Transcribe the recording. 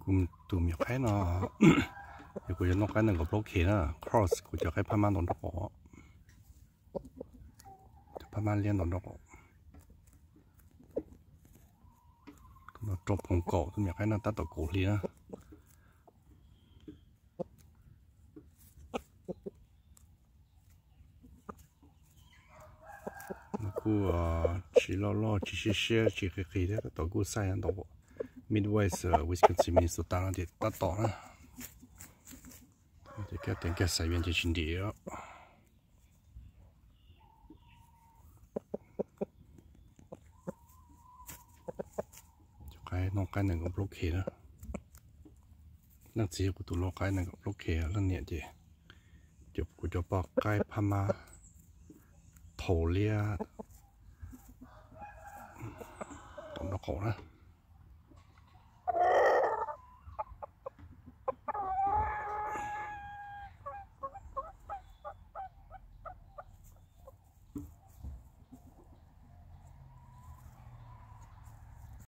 cũng tụi mình cái nó thì cũng nó cái này có block nữa cross cũng cho cái pha man đó có pha man liên đó có nó chụp phong cổ tụi mình cái nó tắt tổ cổ liền cô chỉ lo chỉ share chỉ cái đấy tổ cô sai anh tổ Midwest Wisconsin Minnesota nó thì tắt tổ nữa thì cái tiền cái sai viên chỉ chính địa cái nó cái này có block nữa nó chỉ của tụi nó cái này có block là nhẹ gì chụp của cho bọc cái pama thổ lia nó khổ đó